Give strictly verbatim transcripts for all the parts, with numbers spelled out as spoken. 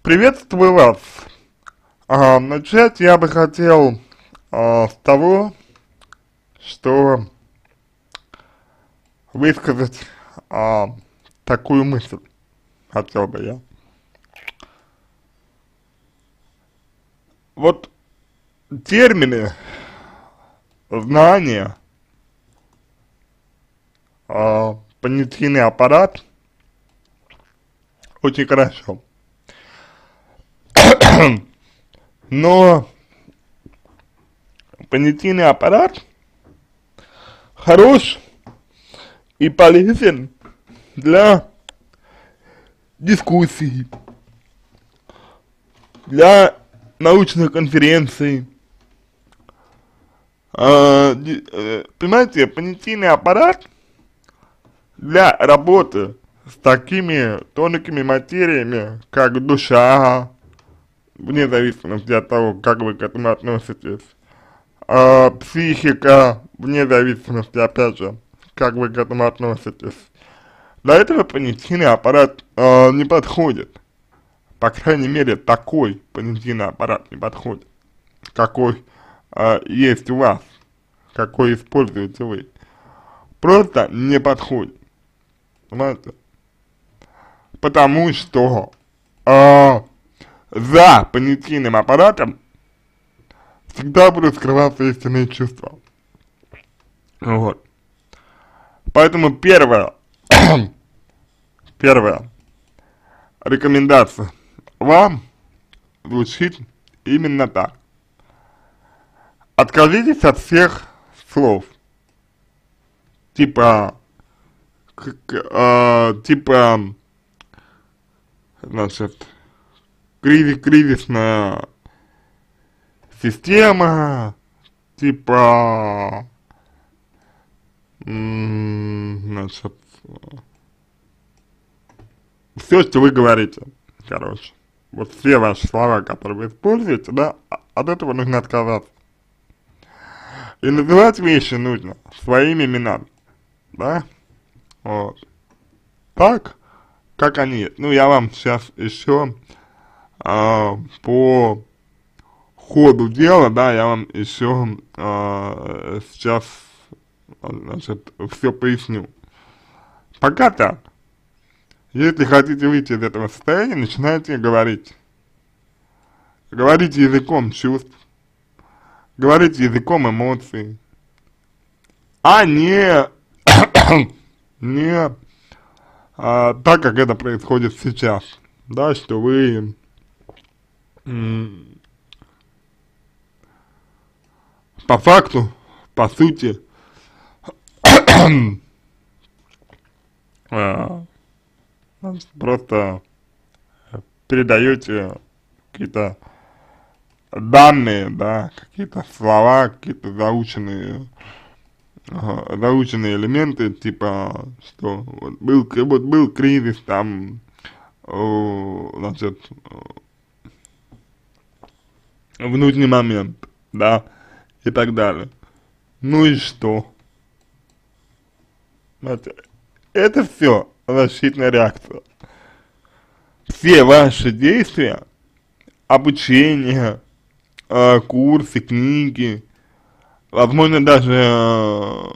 Приветствую вас. А, начать я бы хотел а, с того, что высказать а, такую мысль хотел бы я. Вот термины, знания, а, понятийный аппарат очень хорошо. Но понятийный аппарат хорош и полезен для дискуссий, для научных конференций. А, э, понимаете, понятийный аппарат для работы с такими тонкими материями, как душа, вне зависимости от того, как вы к этому относитесь, а, психика, вне зависимости, опять же, как вы к этому относитесь. Для этого понятийный аппарат э, не подходит. По крайней мере, такой понятийный аппарат не подходит, какой э, есть у вас, какой используете вы. Просто не подходит. Понимаете? Потому что э, за понятийным аппаратом всегда будут скрываться истинные чувства. Вот. Поэтому первое, первая рекомендация вам звучит именно так. Откажитесь от всех слов. Типа, к, к, э, типа, значит, кризис, кризисная система, типа, значит, все, что вы говорите, короче, вот все ваши слова, которые вы используете, да, от этого нужно отказаться. И называть вещи нужно своими именами, да, вот, так, как они есть. Ну, я вам сейчас еще а, по ходу дела, да, я вам еще а, сейчас, значит, все поясню. Пока так. Если хотите выйти из этого состояния, начинайте говорить. Говорите языком чувств, говорите языком эмоций, а не, не а, так, как это происходит сейчас, да, что вы по факту, по сути, просто передаете какие-то данные, да, какие-то слова, какие-то заученные, ага, заученные элементы, типа, что вот был, вот был кризис, там, о, значит, в нужный момент, да, и так далее. Ну и что? Это, это все защитная реакция. Все ваши действия, обучение, э, курсы, книги, возможно даже э,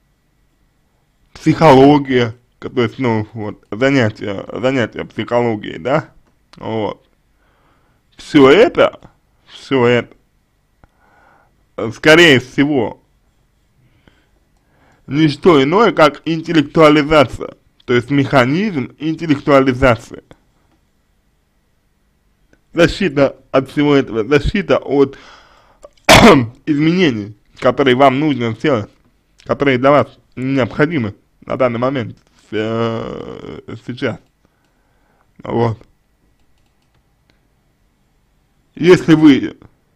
психология, то есть, ну, вот, занятия, занятия психологией, да, вот. Все это, все это, скорее всего, не что иное, как интеллектуализация, то есть механизм интеллектуализации. Защита от всего этого, защита от изменений, которые вам нужно сделать, которые для вас необходимы на данный момент, э, сейчас. Вот. Если вы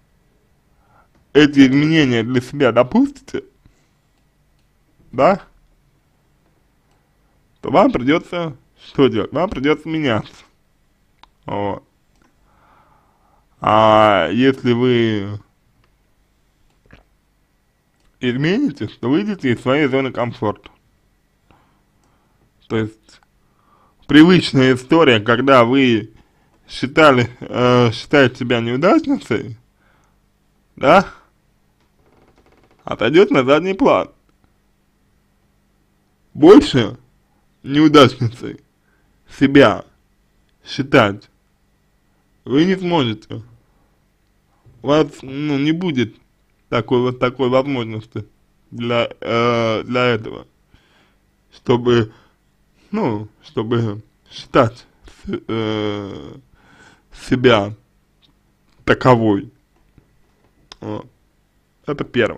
эти изменения для себя допустите, да, то вам придется что делать? Вам придется меняться. Вот. А если вы изменитесь, то выйдете из своей зоны комфорта. То есть привычная история, когда вы считали, э, считает себя неудачницей, да, отойдет на задний план. Больше неудачницей себя считать вы не сможете. У вас, ну, не будет такой вот такой возможности для, э, для этого, чтобы, ну, чтобы считать э, себя таковой. Вот. Это первое.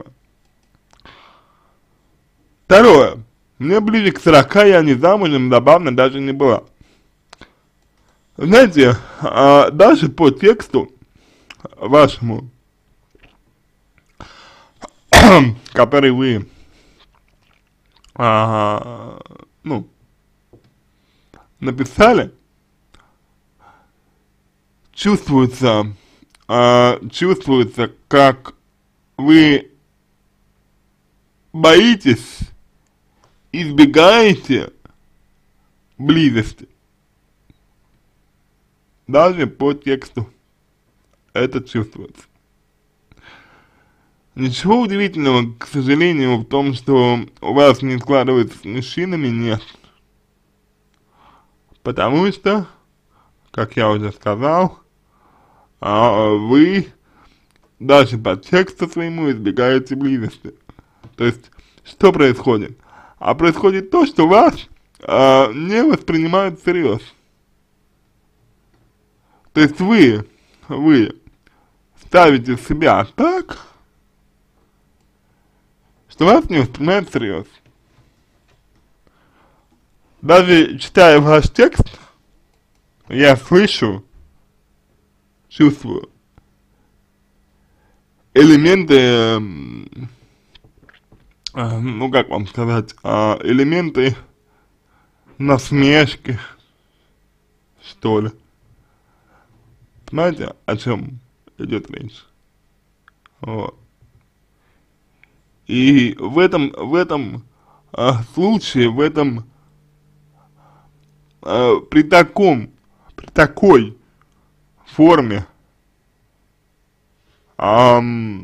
Второе. Мне ближе к сорока, я не замужем, забавно даже не была. Знаете, а, даже по тексту вашему, который вы, а, ну, написали, чувствуется, а, чувствуется, как вы боитесь, избегаете близости. Даже по тексту это чувствуется. Ничего удивительного, к сожалению, в том, что у вас не складывается с мужчинами, нет. Потому что, как я уже сказал, а, вы даже по тексту своему избегаете близости. То есть, что происходит? А происходит то, что вас а, не воспринимают всерьез. То есть вы, вы ставите себя так, что вас не воспринимают всерьез. Даже читая ваш текст, я слышу, чувствую элементы, э, э, ну как вам сказать, э, элементы насмешки, что ли. Понимаете, о чем идет речь? Вот. И в этом, в этом э, случае, в этом, э, при таком, при такой форме э,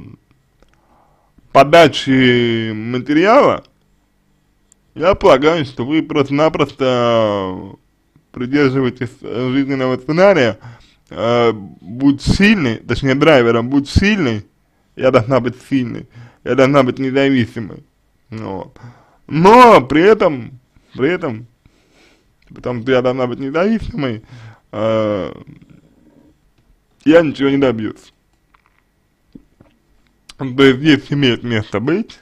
подачи материала, я полагаю, что вы просто-напросто придерживаетесь жизненного сценария, э, будь сильный, точнее драйвером, будь сильный, я должна быть сильной, я должна быть независимой, вот. Но при этом, при этом, потому что я должна быть независимой, э, я ничего не добьюсь. То есть здесь имеет место быть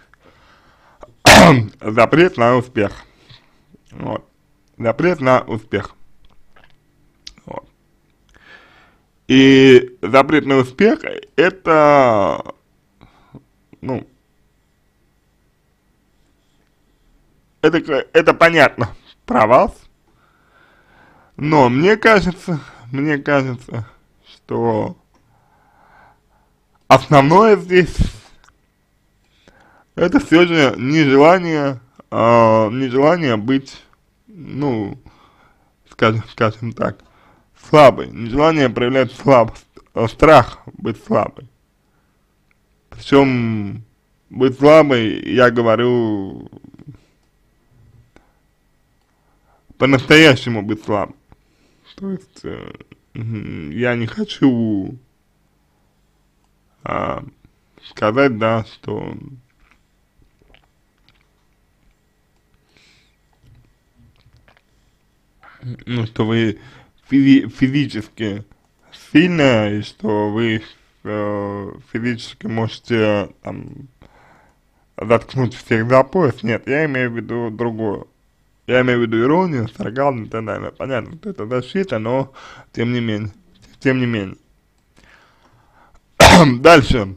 запрет на успех, вот, запрет на успех, вот. И запрет на успех это, ну, это, это понятно про вас, но мне кажется, мне кажется, что основное здесь это все же нежелание, э, нежелание быть, ну, скажем, скажем так, слабой, нежелание проявлять слабость, э, страх быть слабой. Причем быть слабой, я говорю, по-настоящему быть слабым. То есть э, я не хочу э, сказать, да, что ну, что вы физи физически сильная, и что вы э, физически можете там заткнуть всех за пояс. Нет, я имею в виду другое. Я имею в виду иронию, сарказм и так далее. Понятно, что это защита, но тем не менее. Тем не менее. Дальше.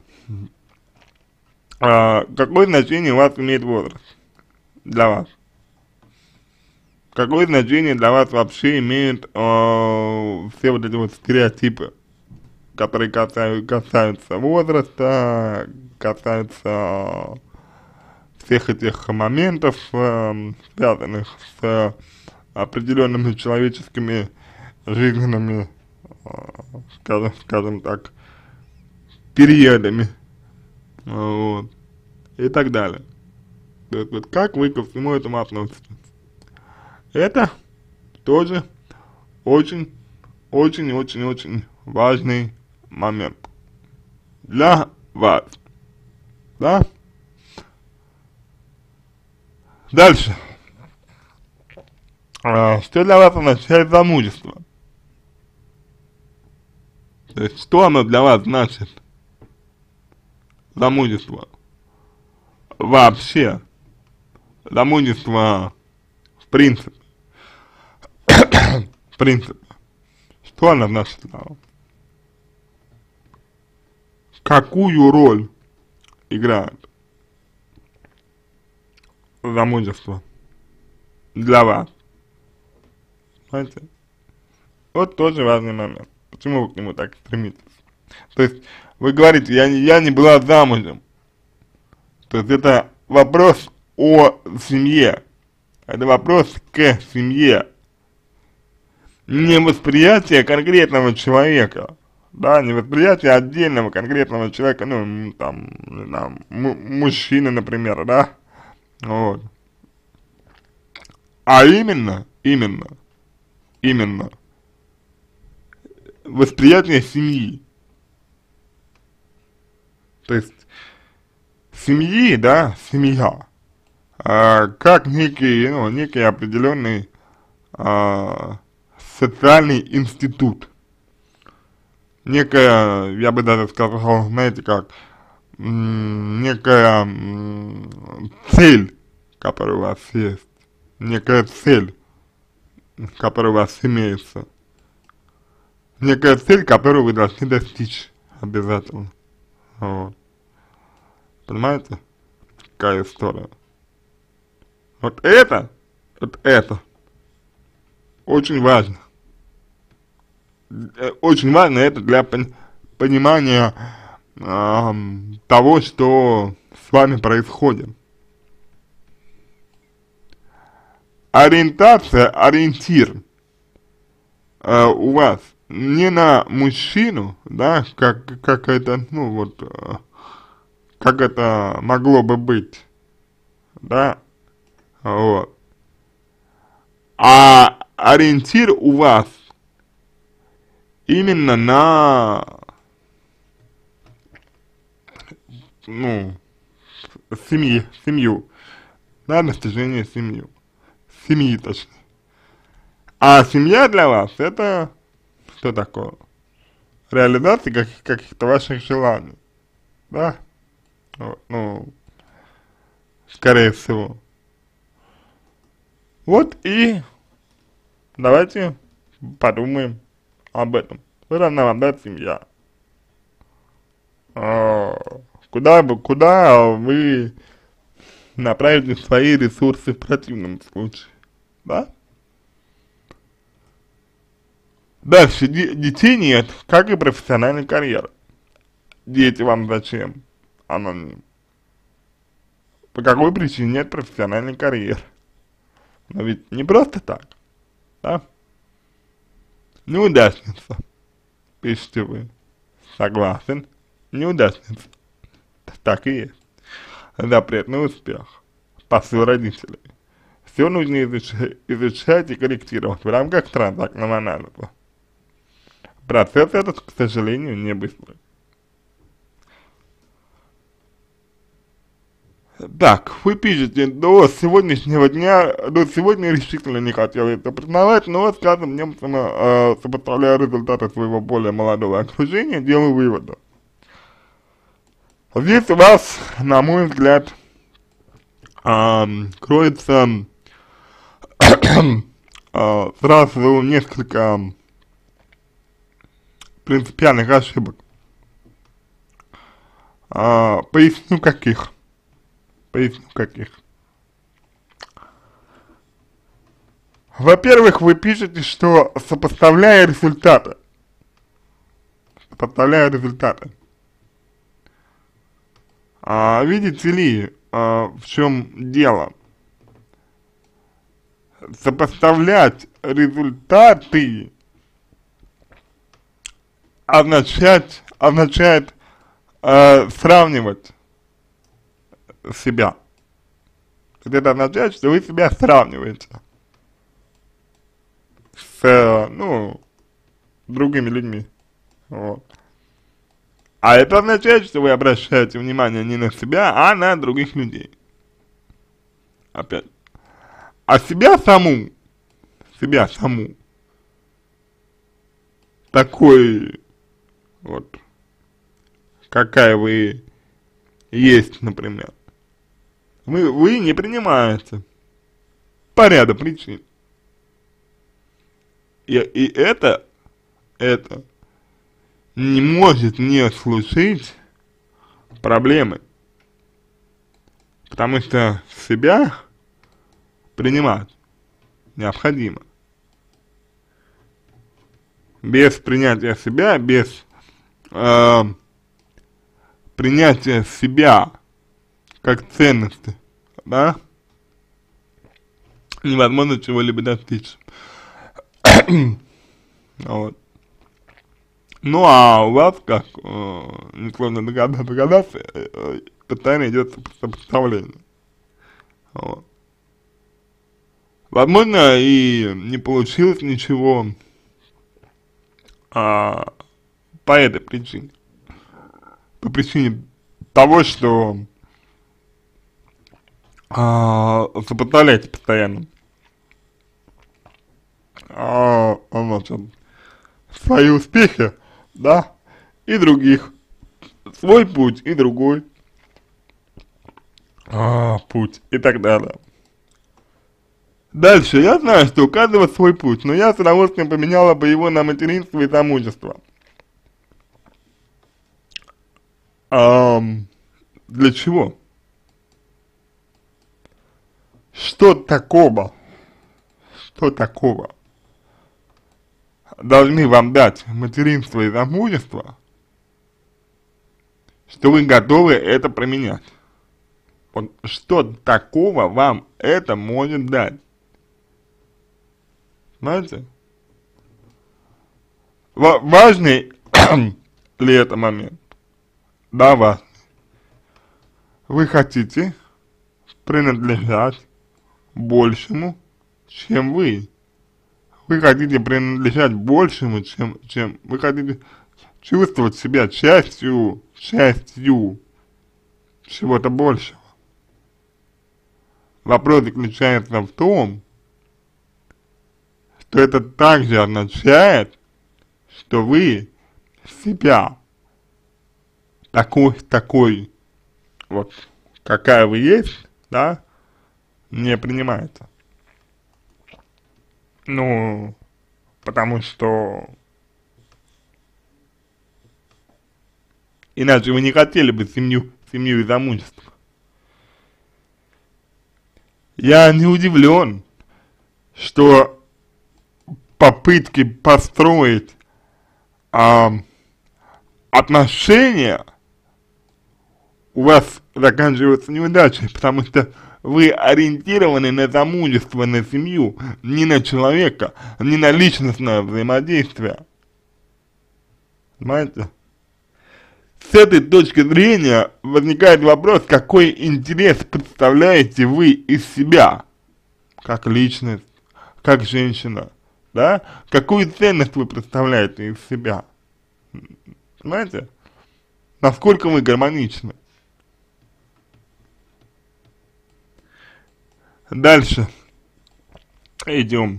А, какое значение у вас имеет возраст для вас? Какое значение для вас вообще имеют э, все вот эти вот стереотипы, которые касаются, касаются возраста, касаются всех этих моментов, э, связанных с определенными человеческими жизненными скажем, скажем так, периодами, вот, и так далее. То есть, вот как вы ко всему этому относитесь? Это тоже очень, очень, очень, очень важный момент для вас, да? Дальше. А, что для вас означает замужество? То есть, что оно для вас значит? Замужество. Вообще. Замужество в принципе. В принципе. Что оно значит для вас? Какую роль играет замужество для вас? Понимаете? Вот тоже важный момент. Почему вы к нему так стремитесь? То есть, вы говорите, я не, я не была замужем. То есть, это вопрос о семье. Это вопрос к семье. Не восприятие конкретного человека. Да, не восприятие отдельного конкретного человека, ну, там, не знаю, мужчины, например, да, вот. А именно, именно, именно восприятие семьи. То есть, семьи, да, семья, а, как некий, ну, некий определенный а, социальный институт. Некая, я бы даже сказал, знаете как, некая цель, которая у вас есть, некая цель, которая у вас имеется, некая цель, которую вы должны достичь обязательно. Вот. Понимаете, какая история? Вот это, вот это очень важно. Очень важно это для пон понимания э, того, что с вами происходит. Ориентация, ориентир э, у вас не на мужчину, да, как, как это, ну вот, э, как это могло бы быть, да, вот. А ориентир у вас именно на, ну, семьи, семью, на достижение семьи, семьи точнее. А семья для вас это что такое? Реализация каких- каких-то ваших желаний, да? Вот, ну, скорее всего. Вот и давайте подумаем об этом. Что должна вам дать семья? А, куда бы, куда вы направите свои ресурсы в противном случае, да? Дальше, де детей нет, как и профессиональной карьеры. Дети вам зачем? Аноним. По какой причине нет профессиональной карьеры? Но ведь не просто так, да? Неудачница, пишите вы. Согласен, неудачница. Так и есть. Запретный успех. Посыл родителей. Все нужно изучать, изучать и корректировать в рамках транзактного анализа. Процесс этот, к сожалению, не быстрый. Так, вы пишете, до сегодняшнего дня, до сегодня решительно не хотел это признавать, но с каждым днем, э, сопоставляя результаты своего более молодого окружения, делаю выводы. Здесь у вас, на мой взгляд, э, кроется э, сразу несколько принципиальных ошибок. Э, поясню каких. Поясню каких. Во-первых, вы пишете, что сопоставляя результаты, сопоставляя результаты, а, видите ли, а, в чем дело? Сопоставлять результаты означать, означает э, сравнивать себя. Это означает, что вы себя сравниваете с, э, ну, другими людьми. Вот. А это означает, что вы обращаете внимание не на себя, а на других людей. Опять. А себя саму, себя саму, такой вот, какая вы есть, например, вы, вы не принимаете по ряду причин. И, и это, это не может не служить проблемой, потому что себя принимать необходимо. Без принятия себя, без э, принятия себя как ценности, да, невозможно чего-либо достичь. Вот. Ну а у вас, как э, несложно догадаться, догадаться э, постоянно идет сопоставление. Вот. Возможно, и не получилось ничего а, по этой причине. По причине того, что а, сопоставляете постоянно а, значит, свои успехи, да, и других. Свой путь и другой а, путь и так далее. Дальше, я знаю, что у каждого свой путь, но я с удовольствием поменяла бы его на материнство и замужество. Эм, для чего? Что такого, что такого должны вам дать материнство и замужество, что вы готовы это променять? Вот что такого вам это может дать? Знаете? В важный ли это момент? Да, важный. Вы хотите принадлежать большему, чем вы. Вы хотите принадлежать большему, чем, чем вы хотите чувствовать себя частью, частью чего-то большего. Вопрос заключается в том, что это также означает, что вы себя такой, такой, вот, какая вы есть, да, не принимаете. Ну, потому что иначе вы не хотели бы семью, семью и замужество. Я не удивлен, что попытки построить а, отношения у вас заканчиваются неудачей, потому что вы ориентированы на замужество, на семью, не на человека, не на личностное взаимодействие. Понимаете? С этой точки зрения возникает вопрос, какой интерес представляете вы из себя, как личность, как женщина, да? Какую ценность вы представляете из себя? Понимаете? Насколько вы гармоничны? Дальше идем.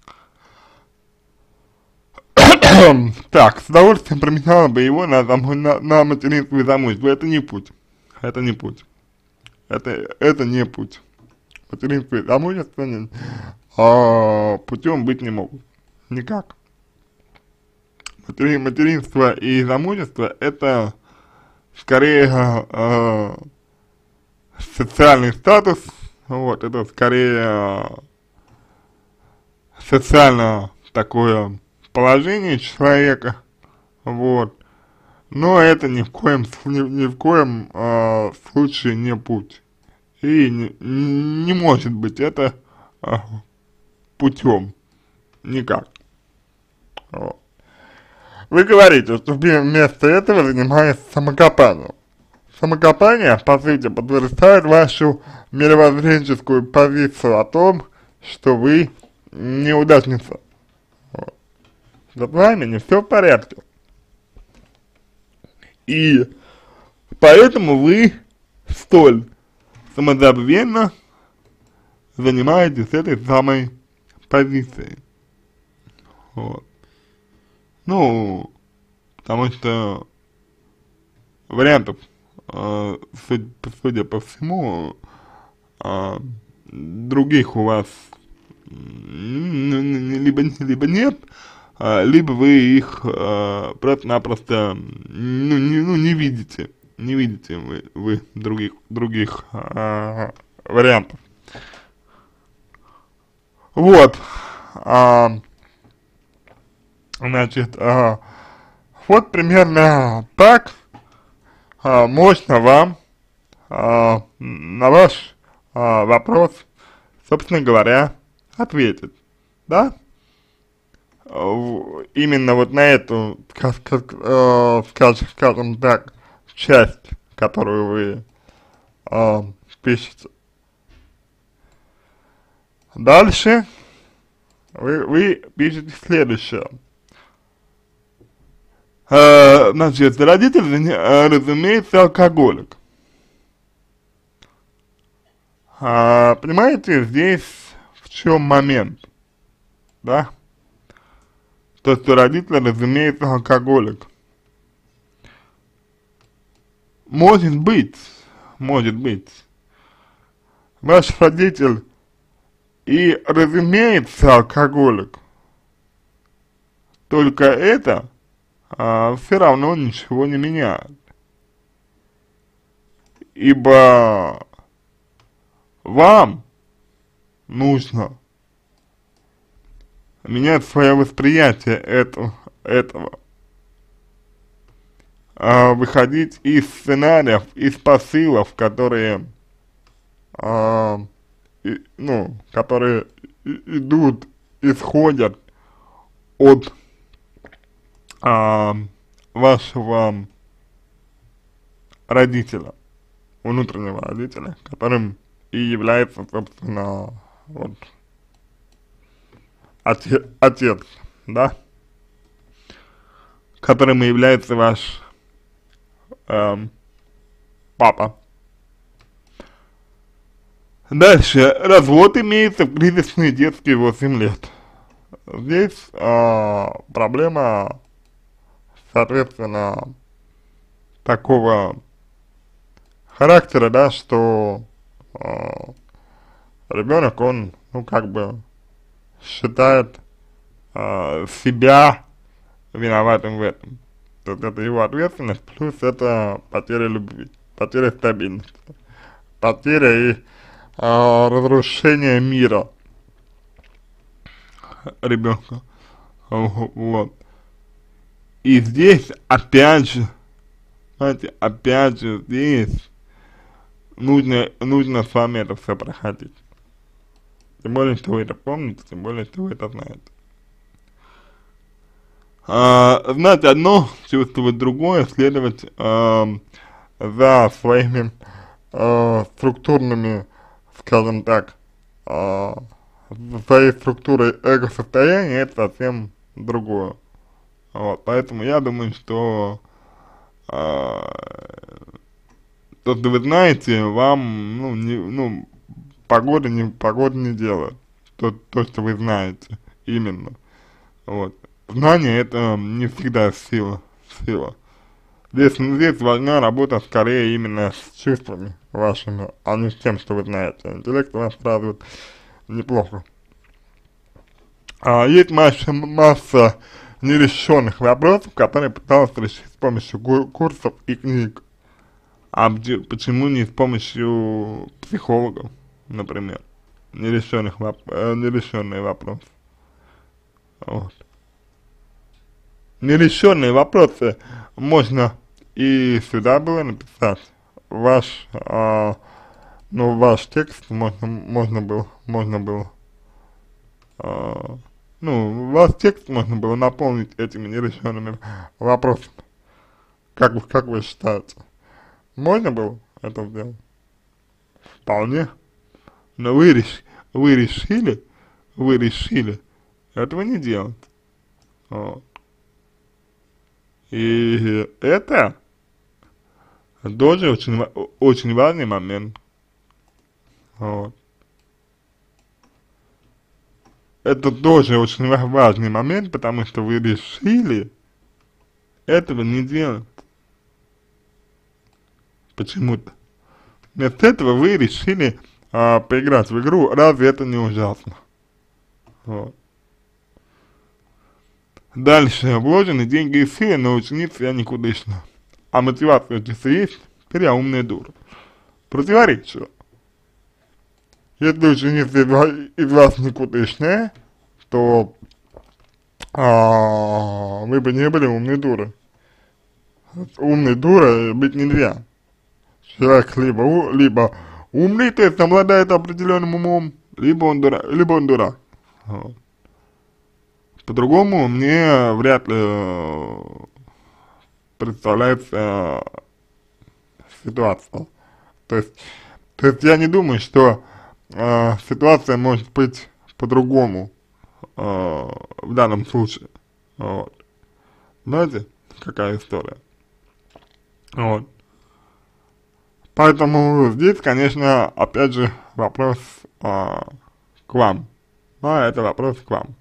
Так, с удовольствием променяла бы его на, на, на материнство и замужество. Это не путь. Это не путь. Это, это не путь. Материнство и замужество не, а, путем быть не могут. Никак. Матери, материнство и замужество это скорее а, социальный статус. Вот, это скорее социально такое положение человека, вот, но это ни в коем, ни, ни в коем э, случае не путь, и не, не может быть это э, путем, никак. Вот. вы говорите, что вместо этого занимаетесь самокопанием. Самокопание, по сути, подтверждает вашу мировоззренческую позицию о том, что вы неудачница. Вот. С вами не все в порядке. И поэтому вы столь самозабвенно занимаетесь этой самой позицией. Вот. Ну, потому что вариантов, э, судя, судя по всему, э, других у вас либо, либо нет, э, либо вы их э, просто-напросто ну, не, ну, не видите, не видите вы, вы других, других э, вариантов. Вот, а, значит, а, вот примерно так а, можно вам а, на ваш а, вопрос, собственно говоря, ответить, да? В- Именно вот на эту, как, как, э, скажем, скажем так, часть, которую вы а, пишете. Дальше вы, вы пишете следующее. Э, значит, родитель, э, разумеется, алкоголик. А, понимаете, здесь в чем момент, да? То, что родитель, разумеется, алкоголик. Может быть, может быть, ваш родитель и, разумеется, алкоголик, только это а, все равно ничего не меняет. Ибо вам нужно менять свое восприятие этого, этого а, выходить из сценариев, из посылов, которые, а, и, ну, которые и- идут, исходят от а, вашего родителя, внутреннего родителя, которым и является, собственно, вот, отец, отец, да, которым и является ваш эм, папа. Дальше. Развод имеется в кризисные детские восемь лет. Здесь э, проблема, соответственно, такого характера, да, что э, ребенок, он, ну, как бы считает э, себя виноватым в этом. То есть это его ответственность, плюс это потеря любви, потеря стабильности, потеря и э, разрушение мира ребенка. Вот. И здесь, опять же, знаете, опять же, здесь нужно, нужно с вами это все проходить. Тем более, что вы это помните, тем более, что вы это знаете. А, знать одно, чувствовать другое, следовать а, за своими а, структурными, скажем так, а, за своей структурой эго-состояния, это совсем другое. Вот, поэтому я думаю, что а, то, что вы знаете, вам, ну, не, ну, погода не, погода не делает. То, то, что вы знаете, именно. Вот. Знание это не всегда сила, сила. Здесь, ну, здесь важна работа скорее именно с чувствами вашими, а не с тем, что вы знаете. Интеллект у вас развит неплохо. А есть масса, масса нерешенных вопросов, которые пытался решить с помощью курсов и книг. А почему не с помощью психологов, например? Нерешенных воп э, нерешенные вопросы. Вот. Нерешенные вопросы можно и сюда было написать. Ваш, а, ну, ваш текст можно, можно было, можно было, а, ну, ваш текст можно было наполнить этими нерешенными вопросами. Как вы, как вы считаете? Можно было это сделать? Вполне. Но вы, реш, вы решили, вы решили этого не делать. Вот. И это тоже очень, очень важный момент. Вот. Это тоже очень важный момент, потому что вы решили этого не делать. Почему-то. Вместо этого вы решили а, поиграть в игру. Разве это не ужасно? Вот. Дальше. Вложены деньги и силы, но ученица я никудышна. А мотивация если есть, теперь я умная дура. Противоречие. Если ученица из вас никудышная, то а, вы бы не были умной дурой. Умной дурой быть нельзя. Человек либо, у, либо умный, то есть обладает определенным умом, либо он дурак. Либо он дурак. Вот. По-другому мне вряд ли представляется ситуация. То есть, то есть я не думаю, что э, ситуация может быть по-другому э, в данном случае. Вот. Знаете, какая история? Вот. Поэтому здесь, конечно, опять же вопрос э, к вам. А это вопрос к вам.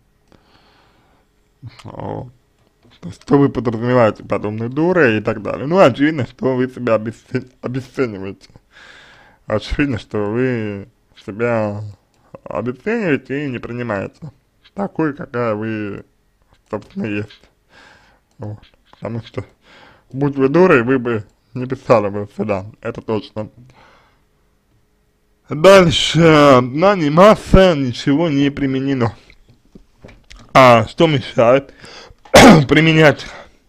Вот. То есть, что вы подразумеваете под умной дурой и так далее. Ну, очевидно, что вы себя обесцен... обесцениваете. Очевидно, что вы себя обесцениваете и не принимаете такой, какая вы, собственно, есть. Вот. Потому что, будь вы дурой, вы бы не писали бы сюда, это точно. Дальше, знаний масса, ничего не применено. А что мешает применять?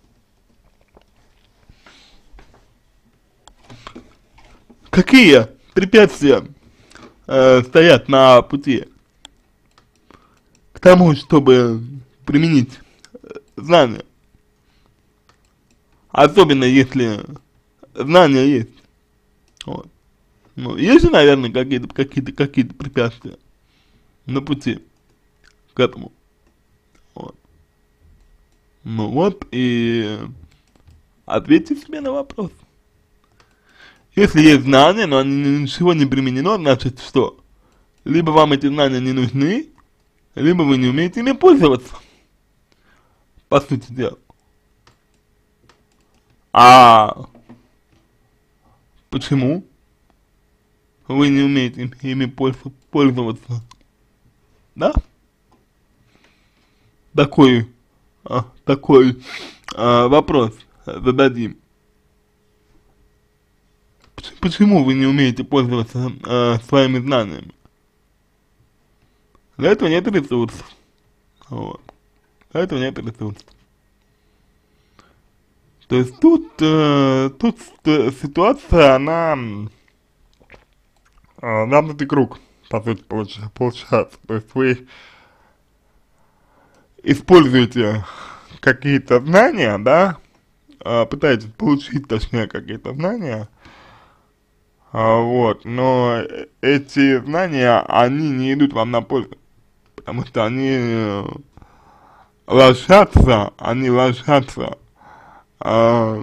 Какие препятствия э, стоят на пути к тому, чтобы применить знания? Особенно если знания есть. Вот. Ну, есть же, наверное, какие-то какие-то какие-то препятствия на пути к этому. Вот. Ну вот и ответьте себе на вопрос. Если есть знания, но они ничего не применено, значит что? Либо вам эти знания не нужны, либо вы не умеете ими пользоваться. По сути дела. А почему вы не умеете ими пользоваться? Да? Такой, а, такой а, вопрос зададим. Почему вы не умеете пользоваться а, своими знаниями? Для этого нет ресурсов. Вот. Для этого нет ресурсов. То есть тут, э, тут э, ситуация, она э, замкнутый круг, по сути, получ, получается. То есть вы используете какие-то знания, да, э, пытаетесь получить, точнее, какие-то знания, э, вот, но эти знания, они не идут вам на пользу, потому что они ложатся, они ложатся А,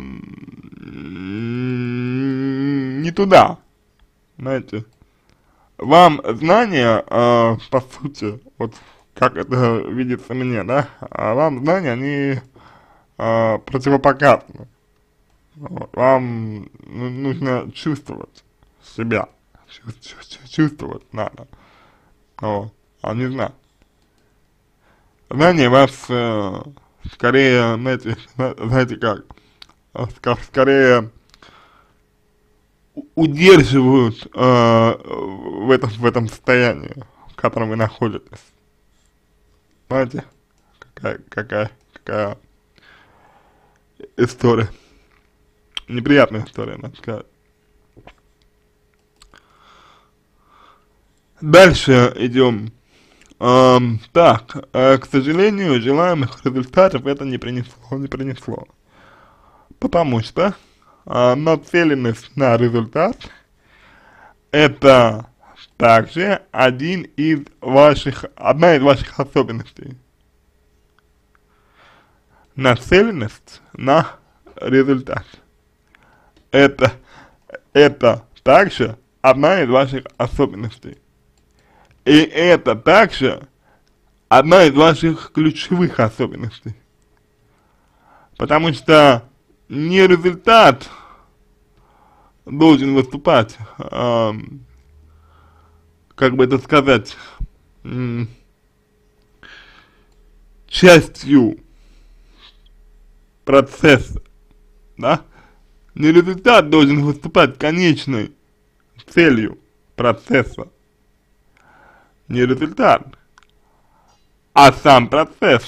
не туда, знаете, вам знания, а, по сути, вот как это видится мне, да, а вам знания, они а, противопоказаны, вот, вам ну, нужно чувствовать себя, чувствовать, чувствовать надо, вот, а не знать. Знания вас э, скорее, знаете, знаете как, как скорее удерживают э, в, этом, в этом состоянии, в котором вы находитесь. Знаете, какая, какая, какая история. Неприятная история, надо сказать. Дальше идем. Эм, так, э, к сожалению, желаемых результатов это не принесло, не принесло. Потому что э, нацеленность на результат это также один из ваших, одна из ваших особенностей. Нацеленность на результат. Это, это также одна из ваших особенностей. И это также одна из ваших ключевых особенностей. Потому что не результат должен выступать, эм, как бы это сказать, м, частью процесса, да? Не результат должен выступать конечной целью процесса. Не результат, а сам процесс.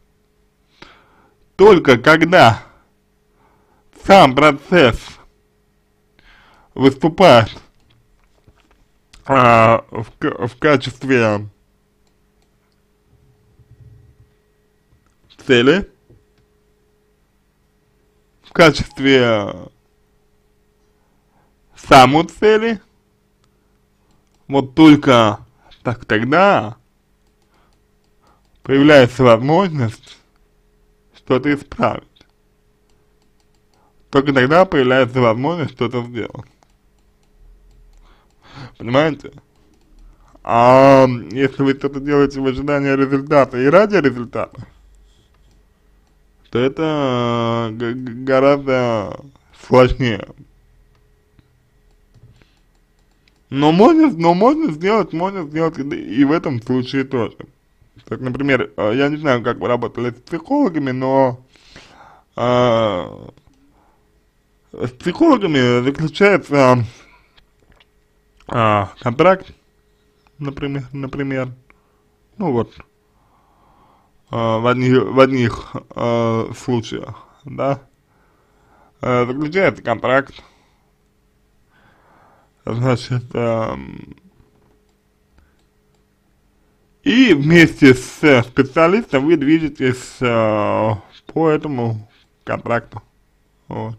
Только когда сам процесс выступает а, в, в качестве цели, в качестве самой цели, вот только так тогда появляется возможность что-то исправить. Только тогда появляется возможность что-то сделать. Понимаете? А если вы что-то делаете в ожидании результата и ради результата, то это гораздо сложнее. Но можно, но можно сделать, можно сделать и в этом случае тоже. Так, например, я не знаю, как вы работали с психологами, но э, с психологами заключается э, контракт, например, например, ну вот, э, в одних, в одних э, случаях, да, э, заключается контракт, значит, э, и вместе с специалистом вы движетесь э, по этому контракту, вот.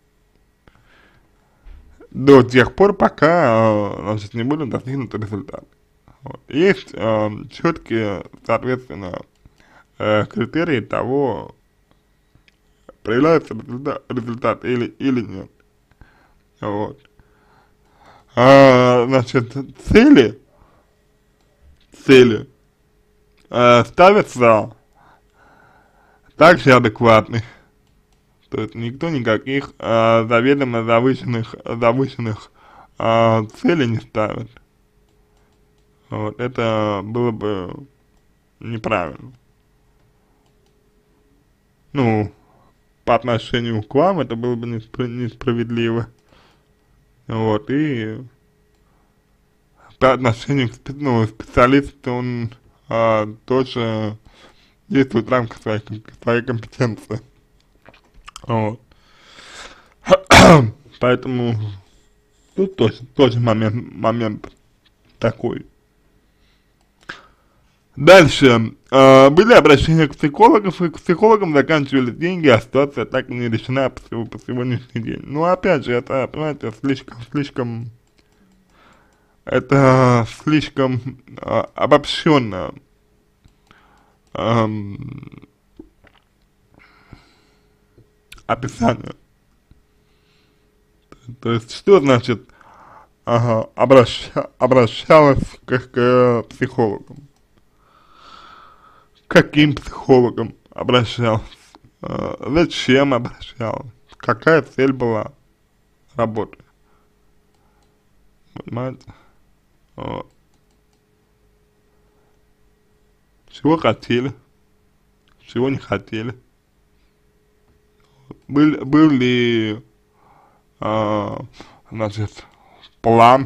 До тех пор, пока, э, значит, не будет достигнут результат. Вот. Есть э, четкие, соответственно, э, критерии того, проявляется результат, результат или, или нет. Вот. А, значит, цели, цели э, ставятся также адекватны. То есть никто никаких э, заведомо завышенных, завышенных э, целей не ставит. Вот, это было бы неправильно. Ну, по отношению к вам это было бы неспро несправедливо. Вот, и по отношению к спе ну, специалисту он а, тоже действует в рамках своей, своей компетенции. Вот. Поэтому тут тоже, тоже момент, момент такой. Дальше. Э, были обращения к психологам, и к психологам заканчивались деньги, а ситуация так и не решена по, по сегодняшний день. Ну, опять же, это, понимаете, слишком, слишком, это слишком э, обобщенно. Эм, описание. То есть, что значит ага, обращ, обращалась к, к психологам? Каким психологом обращался, э, зачем обращался, какая цель была работы, понимаете, вот. Чего хотели, чего не хотели, был, был ли, э, значит, план,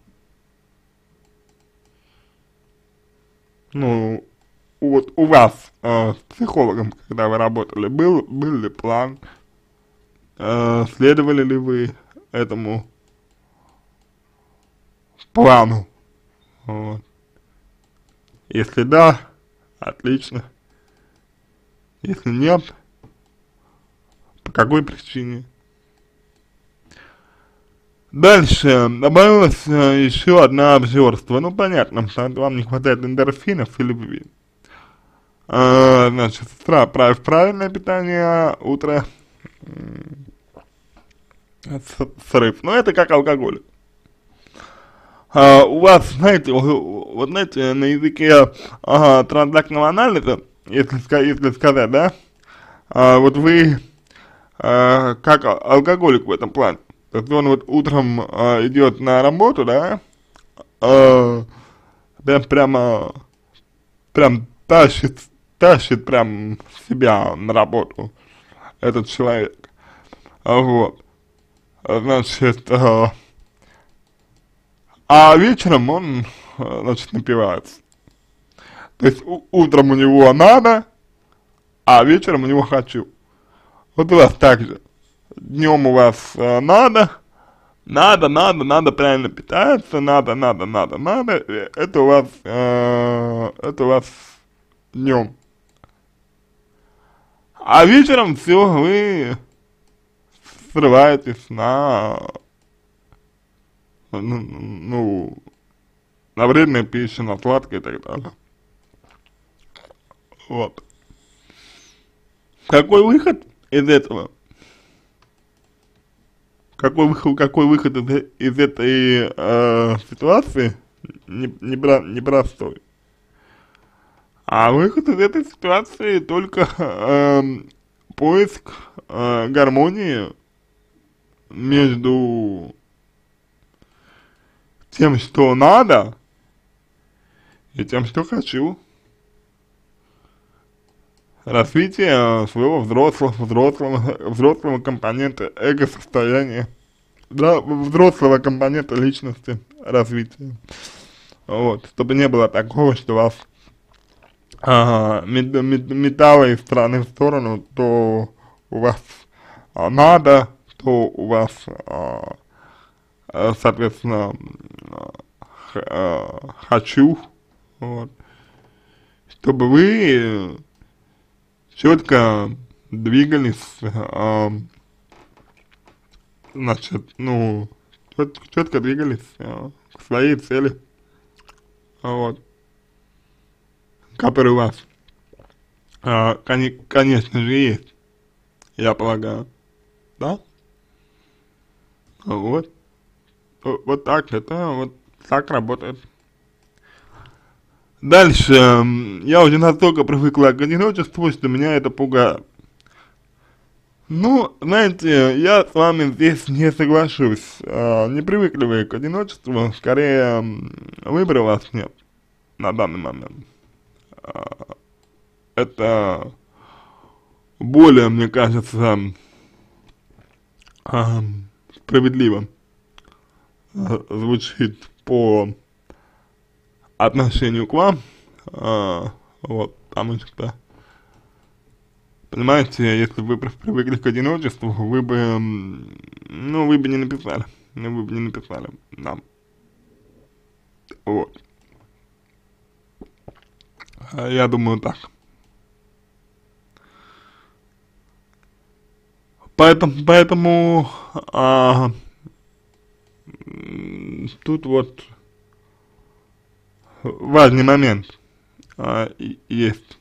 ну, вот у вас э, с психологом, когда вы работали, был, был ли план, э, следовали ли вы этому плану, вот. Если да, отлично. Если нет, по какой причине? Дальше добавилось э, еще одна обжорство. Ну, понятно, что вам не хватает эндорфинов и любви. Э, значит, с утра прав, правильное питание, утро э, срыв. Но это как алкоголь. Uh, у вас, знаете, вот знаете, на языке uh, транзактного анализа, если, если сказать, да, uh, вот вы uh, как алкоголик в этом плане. То есть он вот утром uh, идет на работу, да, uh, прям прямо, прям тащит, тащит прям себя на работу этот человек. Uh, вот. Значит, uh, а вечером он, значит, напивается. То есть у, утром у него надо, а вечером у него хочу. Вот у вас так же. Днем у вас э, надо, надо, надо, надо правильно питаться, надо, надо, надо, надо. Это у вас, э, это у вас днем. А вечером все, вы срываетесь на... Ну, ну, на вредные пищи, на сладкое и так далее. Вот. Какой выход из этого? Какой выход, какой выход из, из этой э, ситуации не, не, непростой. А выход из этой ситуации только э, поиск э, гармонии между тем, что надо, и тем, что хочу. Развитие своего взрослого, взрослого, взрослого компонента эго-состояния, да, взрослого компонента личности, развития. Вот, чтобы не было такого, что вас ага, мет, мет, метало из стороны в сторону, то у вас а, надо, то у вас а, соответственно, хочу, вот, чтобы вы четко двигались, э, значит, ну, чет, четко двигались э, к своей цели, вот, которая у вас, э, кон конечно же, есть, я полагаю, да? Вот. Вот так, это вот так работает. Дальше, я уже настолько привыкла к одиночеству, что меня это пугает. Ну, знаете, я с вами здесь не соглашусь. А, не привыкли вы к одиночеству, скорее выбора у вас нет на данный момент. А, это более, мне кажется, а, справедливо звучит по отношению к вам, а, вот, потому что, понимаете, если бы вы привыкли к одиночеству, вы бы, ну, вы бы не написали, вы бы не написали нам, вот, я думаю так. Поэтому, поэтому, а, тут вот важный момент а, есть,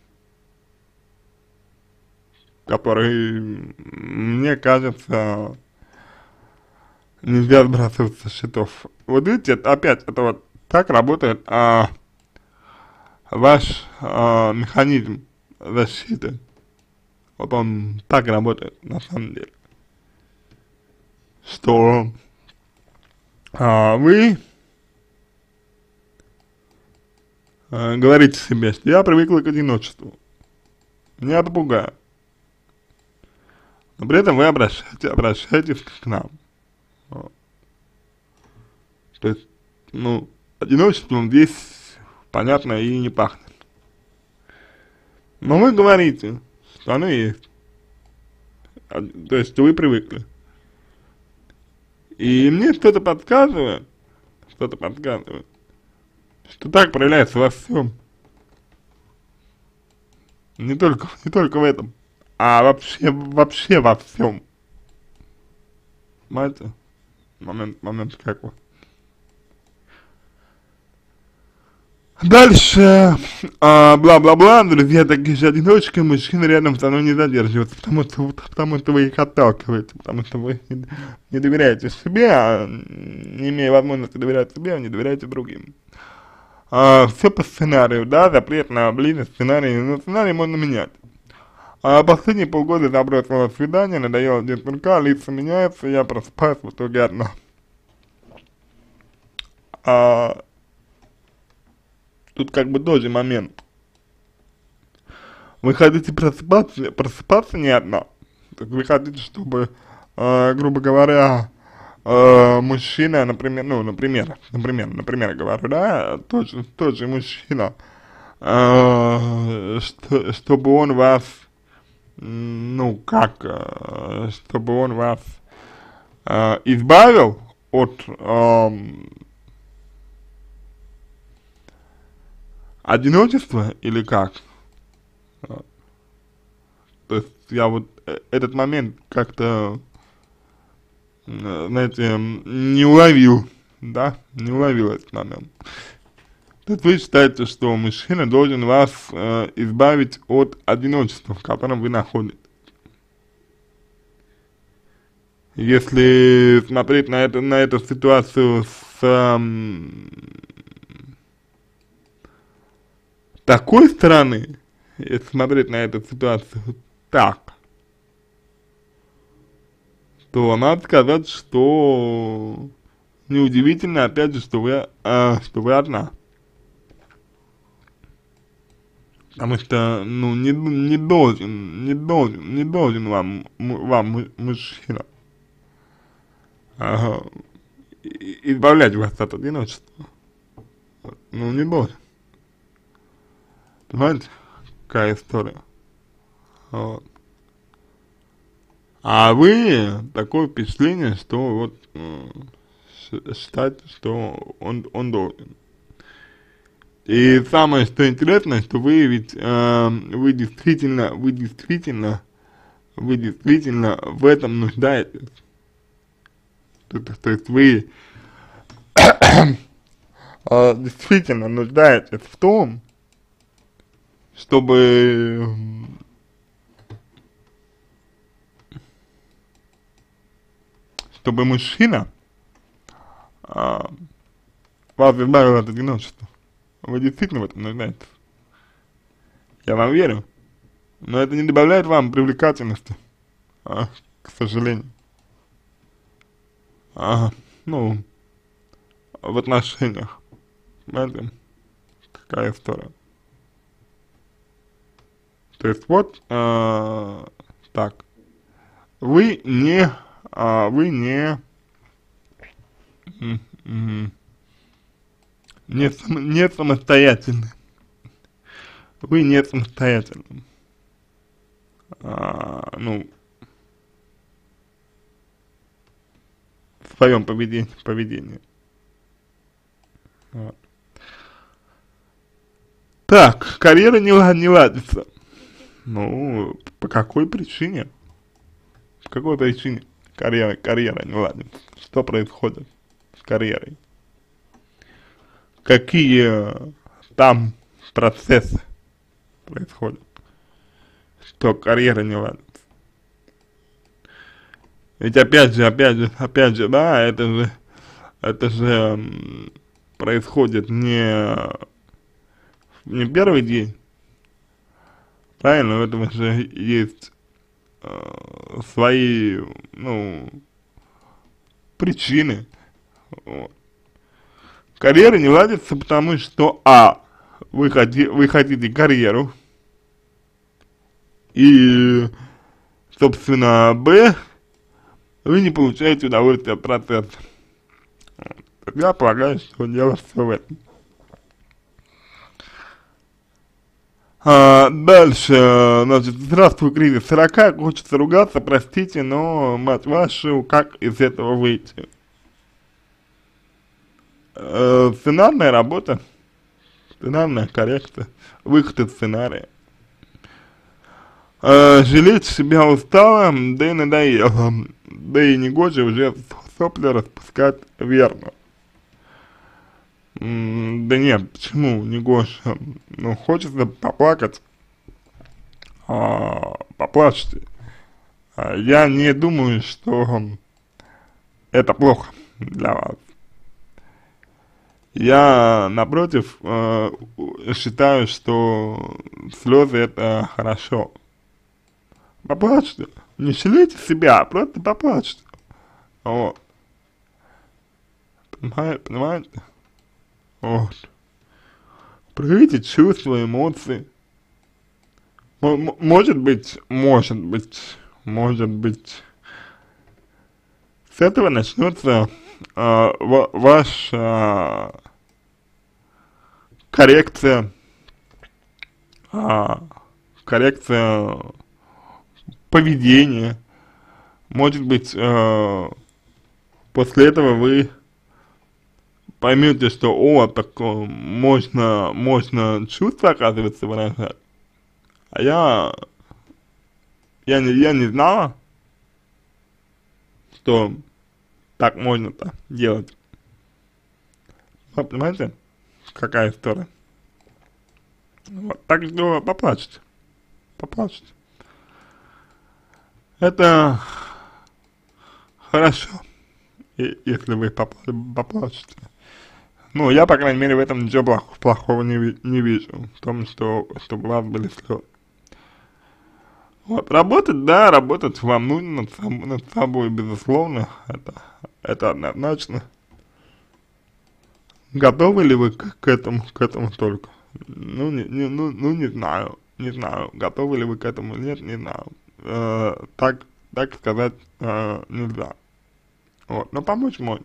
который, мне кажется, нельзя сбрасывать со счетов. Вот видите, опять это вот так работает а, ваш а, механизм защиты. Вот он так работает на самом деле, что а, вы а, говорите себе, что я привыкла к одиночеству, меня это пугает, но при этом вы обращаете, обращаетесь к нам. Вот. То есть, ну, одиночеством здесь, понятно, и не пахнет. Но вы говорите, что оно есть, то есть, что вы привыкли. И мне что-то подсказывает, что-то подсказывает, что так проявляется во всем. Не только, не только в этом, а вообще, вообще во всем. Понимаете? Момент, момент как бы. Дальше, а, бла-бла-бла, друзья такие же одиночки, мужчины рядом со мной не задерживаются, потому что, потому что вы их отталкиваете, потому что вы не, не доверяете себе, а не имея возможности доверять себе, вы не доверяете другим. А, все по сценарию, да, запрет на близость, сценарий, но сценарий можно менять. А последние полгода забросила свидание, надоело детка, лица меняются, я просыпаюсь в итоге одна. А, тут как бы тоже момент. Вы хотите просыпаться, просыпаться не одна. То есть вы хотите, чтобы, э, грубо говоря, э, мужчина, например, ну, например, например, например, говорю, да, тот же, тот же мужчина, э, что, чтобы он вас, ну, как, э, чтобы он вас э, избавил от э, одиночества или как? То есть я вот э, этот момент как-то, э, знаете, не уловил, да, не уловил этот момент. То есть вы считаете, что мужчина должен вас э, избавить от одиночества, в котором вы находитесь. Если смотреть на, это, на эту ситуацию с эм, такой стороны, если смотреть на эту ситуацию так, то надо сказать, что неудивительно, опять же, что вы, э, что вы одна. Потому что, ну, не, не должен, не должен, не должен вам, вам мужчина ага, избавлять вас от одиночества. Ну, не должен. Понимаете, какая история? Вот. А вы такое впечатление, что вот э, считаете, что он, он должен. И самое, что интересно, что вы ведь, э, вы действительно, вы действительно, вы действительно в этом нуждаетесь. То, то, то есть вы э, действительно нуждаетесь в том, чтобы чтобы мужчина э, вас избавил от одиночества. Вы действительно в этом нуждаетесь. Я вам верю. Но это не добавляет вам привлекательности, а, к сожалению. Ага, ну, в отношениях. Понимаете, какая история. То есть вот, э, так, вы не, э, вы не, не, сам, не самостоятельны. Вы не самостоятельны. А, ну, в своем поведении, поведении. Вот. Так, карьера не, не ладится. Ну, по какой причине? По какой причине карьера, карьера не ладится? Что происходит с карьерой? Какие там процессы происходят, что карьера не ладится? Ведь опять же, опять же, опять же, да, это же, это же происходит не, не первый день. Правильно, у этого же есть э, свои, ну, причины. Вот. Карьера не ладится, потому что, а, вы, хоти, вы хотите карьеру, и, собственно, б, вы не получаете удовольствие от процесса. Вот. Я полагаю, что дело все в этом. А, дальше, значит, здравствуй, кризис сорока, хочется ругаться, простите, но, мать вашу, как из этого выйти? Э, сценарная работа, сценарная коррекция, выход из сценария. э, жалеть себя устала, да и надоело, да и негоже уже сопли распускать верно. М, Да нет, почему негоже? Ну, хочется поплакать, а, поплачьте. А, Я не думаю, что это плохо для вас. Я, напротив, э, у- считаю, что слезы это хорошо. Поплачьте. Не жалейте себя, а просто поплачьте. Вот. Понимаете? Понимаете? Вот. Проявите чувства, эмоции. М- м- может быть, может быть, может быть, с этого начнется а, ва- ваша коррекция, а, коррекция поведения. Может быть, э, после этого вы поймете, что, о, так э, можно, можно чувства, оказывается, выражать. А я, я не, я не знала, что так можно-то делать. Вы понимаете, какая история? Вот, так что поплачьте, поплачьте. Это хорошо, и, если вы попла- поплачете. Ну, я, по крайней мере, в этом ничего плох- плохого не, ви- не вижу. В том, что, чтобы у вас были слезы. Вот, работать, да, работать вам нужно над, соб- над собой, безусловно, это, это однозначно. Готовы ли вы к, к этому, к этому только? Ну, не, не, ну, ну, не знаю, не знаю, готовы ли вы к этому, нет, не знаю. Э, так, так сказать э, нельзя. Вот, но помочь можно.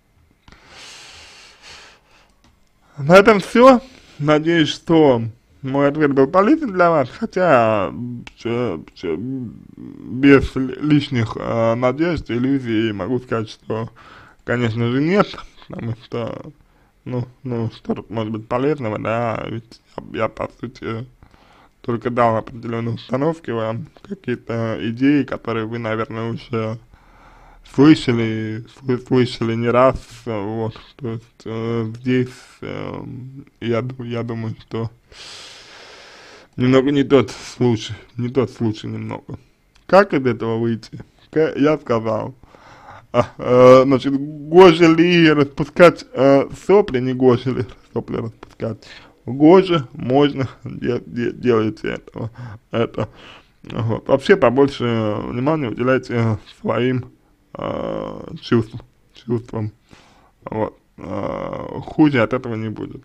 На этом все. Надеюсь, что мой ответ был полезен для вас, хотя ч- ч- без лишних э, надежд, иллюзий могу сказать, что, конечно же, нет, потому что, ну, ну, что тут может быть полезного, да, ведь я, я, по сути, только дал определенные установки вам, какие-то идеи, которые вы, наверное, уже слышали, сл- слышали не раз, э, вот, то есть э, здесь э, я, ду- я думаю, что немного не тот случай, не тот случай немного. Как из этого выйти? Ка- Я сказал, а, э, значит, гоже ли распускать э, сопли, не гоже ли сопли распускать? Гоже, можно, де, де, делайте этого, это. Вот. Вообще побольше внимания уделяйте своим э, чувствам, чувствам. Вот. Э, хуже от этого не будет.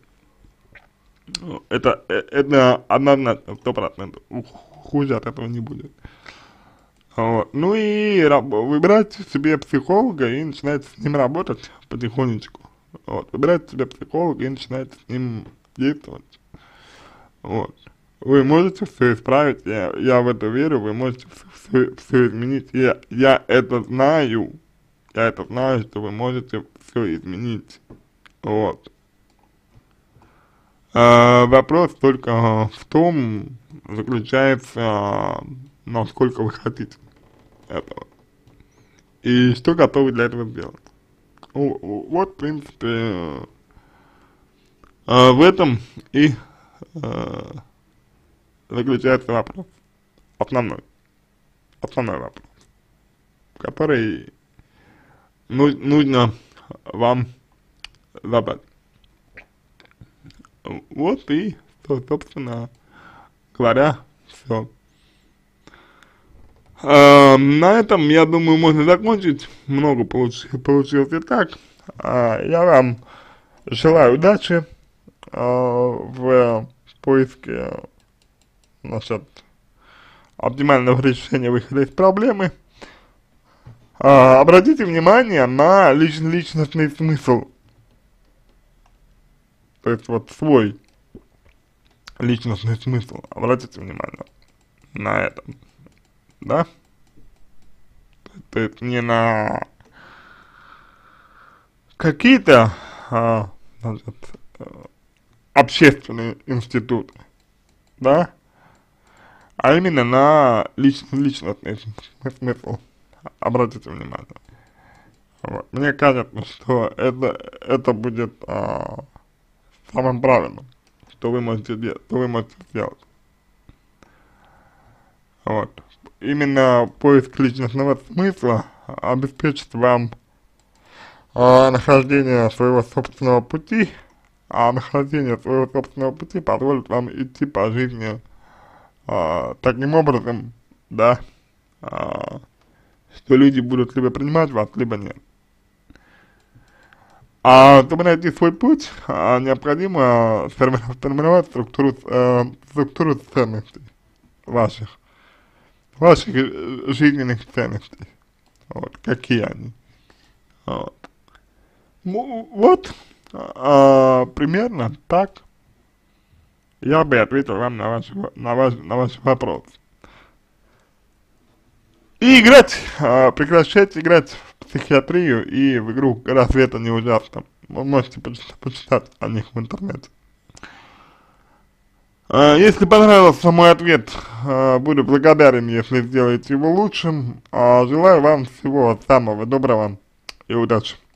Это, э, это однозначно, сто процентов. Хуже от этого не будет. Вот. Ну и раб- выбирать себе психолога и начинать с ним работать потихонечку. Вот. Выбирать себе психолога и начинать с ним действовать. Вот. Вы можете все исправить, я, я в это верю, вы можете все, все изменить. Я, я это знаю, я это знаю, что вы можете все изменить. Вот. А, вопрос только в том, заключается, насколько вы хотите этого. И что готовы для этого сделать. Ну, вот, в принципе, а, в этом и а, заключается вопрос. Основной. Основной вопрос, который ну, нужно вам задать. Вот и, со- собственно говоря, все. А, на этом, я думаю, можно закончить. Много получ получилось и так. А, я вам желаю удачи а, в поиске, значит, оптимального решения выхода из проблемы. А, обратите внимание на лич личностный смысл. То есть вот свой личностный смысл. Обратите внимание на это, да? То есть не на какие-то а, значит, э, общественные институты, да? а именно на лич, личностный смысл. Обратите внимание. Вот. Мне кажется, что это, это будет а, самым правильным, что вы можете делать, что вы можете сделать. Вот. Именно поиск личностного смысла обеспечит вам а, нахождение своего собственного пути, а нахождение своего собственного пути позволит вам идти по жизни а, таким образом, да, а, что люди будут либо принимать вас, либо нет. А чтобы найти свой путь, а, необходимо сформировать структуру, э, структуру ценностей ваших, ваших э, жизненных ценностей. Вот, какие они. Вот, ну, вот а, примерно так я бы ответил вам на ваш, на ваш, на ваш вопрос. И играть, а, прекращать играть в психиатрию и в игру «Рассвета не ужасно». Вы можете почитать, почитать о них в интернете. А, если понравился мой ответ, а, буду благодарен, если сделаете его лучшим. А, желаю вам всего самого доброго и удачи.